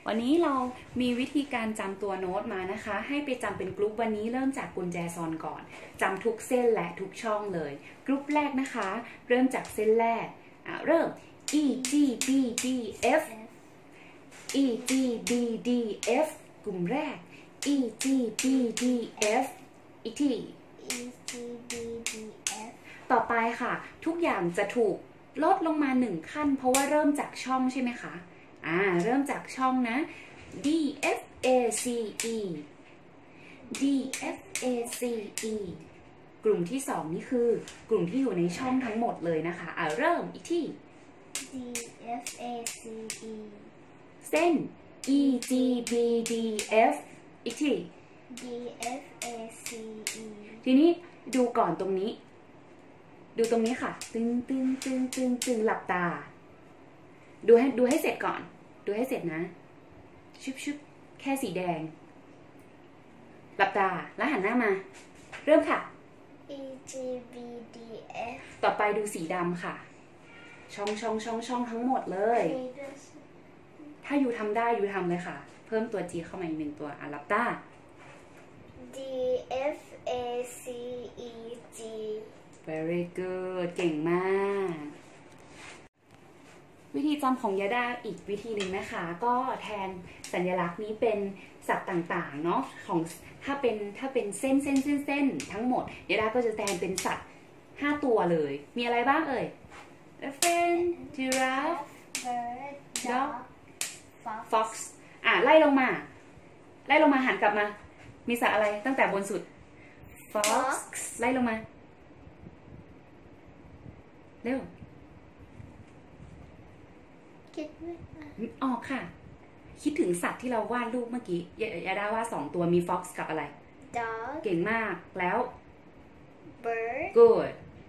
วันนี้เรามีวิธีการจำตัวโน้ตมานะคะให้ไปจำเป็นกรุ๊ปวันนี้เริ่มจากกุญแจซอนก่อนจำทุกเส้นและทุกช่องเลยกรุ๊ปแรกนะคะเริ่มจากเส้นแรกเริ่ม E G B D F E G B D F กลุ่มแรก E G B D F อีกที E G B D F ต่อไปค่ะทุกอย่างจะถูกลดลงมา1ขั้นเพราะว่าเริ่มจากช่องใช่ไหมคะเริ่มจากช่องนะ D F A C E D F A C E กลุ่มที่2นี่คือกลุ่มที่อยู่ในช่องทั้งหมดเลยนะคะเริ่มอีกที่ D F A C E เส้น E G B D F อีกที่ D F A C E ทีนี้ดูก่อนตรงนี้ดูตรงนี้ค่ะตึงหลับตาดูให้เสร็จก่อนดูให้เสร็จนะชุบแค่สีแดงหลับตาแล้วหันหน้ามาเริ่มค่ะ E G B D F ต่อไปดูสีดำค่ะช่องทั้งหมดเลยถ้าอยู่ทำได้อยู่ทำเลยค่ะเพิ่มตัว G เข้ามาอีก1ตัวหลับตา D F A C E G very good เก่งมากวิธีจำของยาดาอีกวิธีหนึ่งนะคะก็แทนสัญลักษณ์นี้เป็นสัตว์ต่างๆเนาะของถ้าเป็นเส้นทั้งหมดยาดาก็จะแทนเป็นสัตว์5ตัวเลยมีอะไรบ้างเอ่ย elephant giraffe Bird Dog Fox fox ไล่ลงมาหันกลับมามีสัตว์อะไรตั้งแต่บนสุด fox ไล่ลงมาเร็วคิดไม่ออกค่ะคิดถึงสัตว์ที่เราวาดรูปเมื่อกี้ยาดาวาด2ตัวมี fox กับอะไร Dog เก่งมากแล้ว Bird good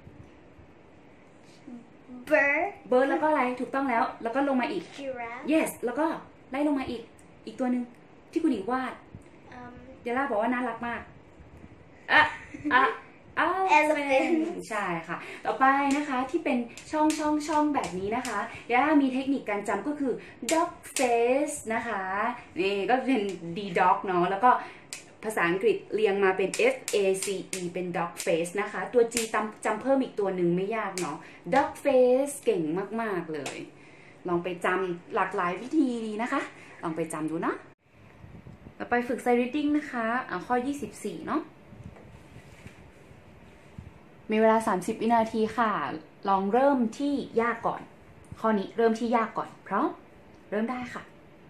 Bird แล้วก็อะไรถูกต้องแล้วก็ลงมาอีก Giraffe yes แล้วก็ไล่ลงมาอีกตัวหนึ่งที่คุณหญิงวาดยาดาบอกว่าน่ารักมาก Elephant ใช่ค่ะต่อไปนะคะที่เป็นช่องแบบนี้นะคะยามีเทคนิคการจำก็คือ dog face นะคะนี่ก็เป็น D dog เนาะแล้วก็ภาษาอังกฤษเรียงมาเป็น F A C E เป็น dog face นะคะตัว G จำเพิ่มอีกตัวหนึ่งไม่ยากเนาะ dog face เก่งมากๆเลยลองไปจำหลากหลายวิธีดีนะคะลองไปจำดูนะต่อไปฝึก sight reading นะคะข้อ24เนาะมีเวลา30วินาทีค่ะลองเริ่มที่ยากก่อนข้อนี้เริ่มที่ยากก่อนเพราะเริ่มได้ค่ะ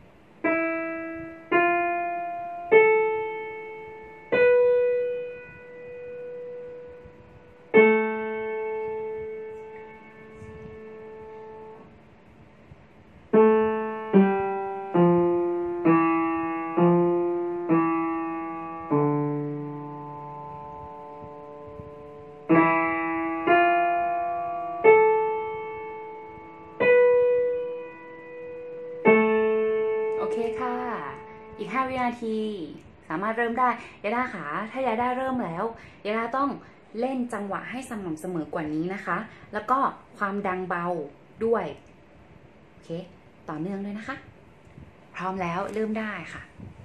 อีก5วินาทีสามารถเริ่มได้ยาดาค่ะถ้ายาดาเริ่มแล้วยาดาต้องเล่นจังหวะให้สม่ำเสมอกว่านี้นะคะแล้วก็ความดังเบาด้วยโอเคต่อเนื่องด้วยนะคะพร้อมแล้วเริ่มได้ค่ะ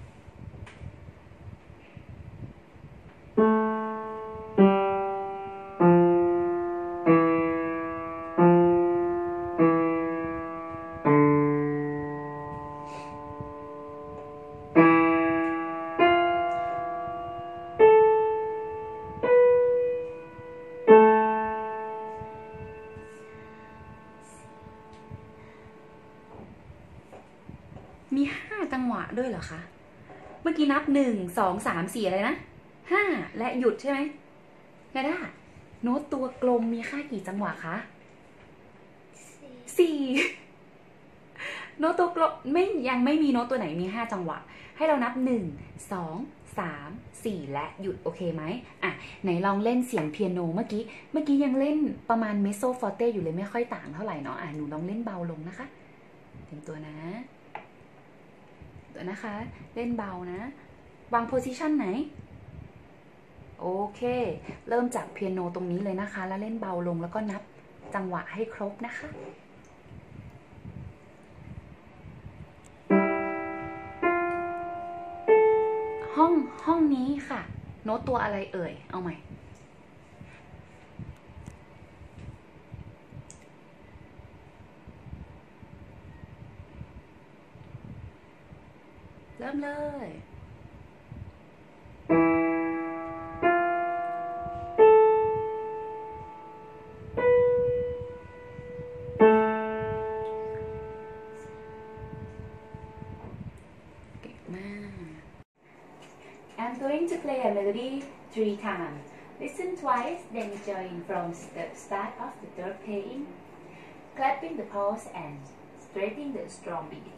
มี5จังหวะด้วยเหรอคะเมื่อกี้นับ1 2 3 4อะไรนะ5และหยุดใช่ไหมยาดาโน้ตตัวกลมมีค่ากี่จังหวะคะ4โน้ตตัวกลมยังไม่มีโน้ตตัวไหนมี5จังหวะให้เรานับ1 2 3 4และหยุดโอเคไหมไหนลองเล่นเสียงเปียโนเมื่อกี้ยังเล่นประมาณเมโซฟอร์เต้อยู่เลยไม่ค่อยต่างเท่าไหร่เนาะหนูลองเล่นเบาลงนะคะเตรียมตัวนะนะคะเล่นเบานะวางโพซิชันไหนโอเคเริ่มจากเปียโนตรงนี้เลยนะคะแล้วเล่นเบาลงแล้วก็นับจังหวะให้ครบนะคะห้องนี้ค่ะ โน้ตตัวอะไรเอ่ย เอาใหม่เริ่มเลยเก่งมาก I'm going to play a melody 3 times. Listen twice, then join from the start of the third playing, clapping the pulse and straightening the strong beat.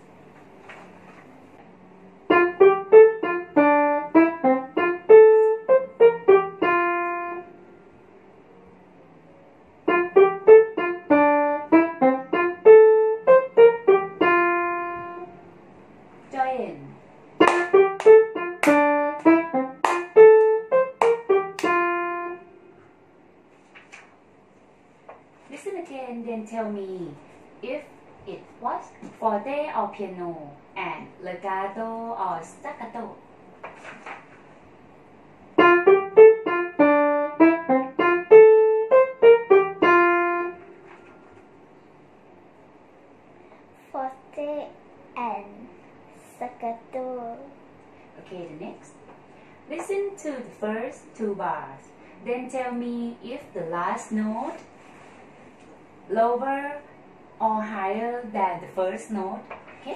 Join. Listen again, then tell me if it was forte or piano, and legato or staccato. Forte and staccato. Okay, the next. Listen to the first 2 bars, then tell me if the last note lower or higher than the first note. Okay?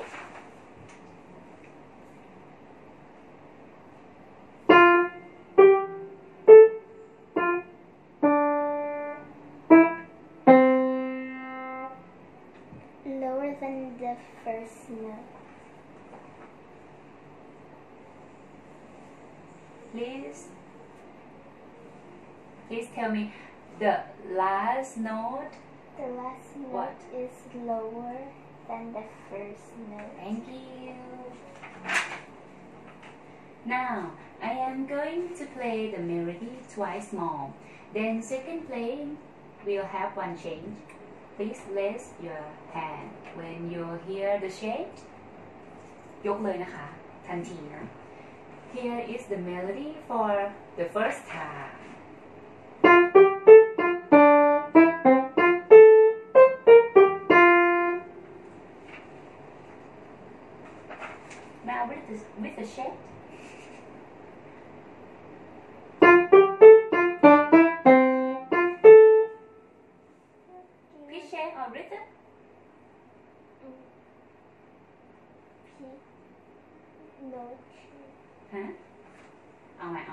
Lower than the first note. Please tell me the last note. The last note What? is lower than the first note. Thank you. Now, I am going to play the melody twice more. Then second playing will have one change. Please raise your hand when you hear the change. ยกเลยนะคะ ทันทีนะ Here is the melody for the first time. Now with the shape. Pitch shape or rhythm? Note. ฮะเอาใหม่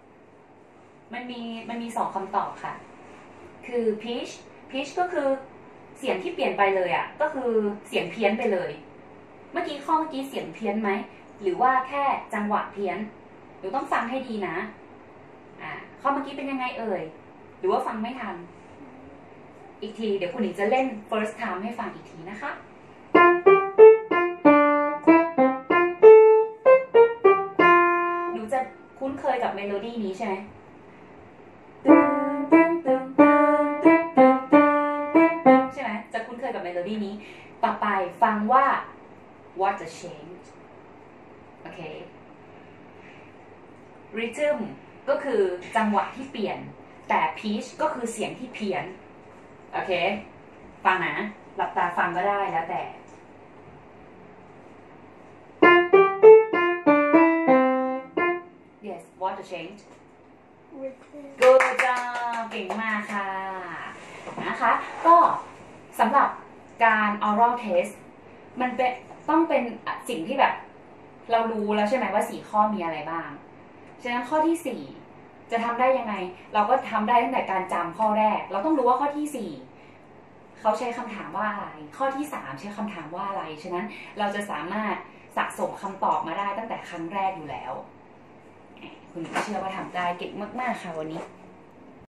มันมี2คำตอบค่ะ คือ pitch ก็คือเสียงที่เปลี่ยนไปเลยอ่ะ ก็คือเสียงเพี้ยนไปเลย เมื่อกี้เสียงเพี้ยนไหม หรือว่าแค่จังหวะเพี้ยนหรือต้องฟังให้ดีนะข้อเมื่อกี้เป็นยังไงเอ่ย หรือว่าฟังไม่ทัน อีกทีเดี๋ยวคุณหญิงจะเล่น first time ให้ฟังอีกทีนะคะหนูจะคุ้นเคยกับเมโลดี้นี้ใช่ไหมใช่ไหมจะคุ้นเคยกับเมโลดี้นี้ต่อไปฟังว่า what the change โอเค rhythm ก็คือจังหวะที่เปลี่ยนแต่ pitch ก็คือเสียงที่เพี้ยนโอเคฟังนะหลับตาฟังก็ได้แล้วแต่ yes what the change good job เก่งมากค่ะนะคะก็สำหรับการ oral test มันต้องเป็นสิ่งที่แบบเรารู้แล้วใช่ไหมว่า4ข้อมีอะไรบ้างฉะนั้นข้อที่4จะทำได้ยังไงเราก็ทำได้ตั้งแต่การจำข้อแรกเราต้องรู้ว่าข้อที่4เขาใช้คำถามว่าอะไรข้อที่3ใช้คำถามว่าอะไรฉะนั้นเราจะสามารถสะสมคำตอบมาได้ตั้งแต่ครั้งแรกอยู่แล้วคุณเชื่อว่าทำได้เก่งมากๆค่ะวันนี้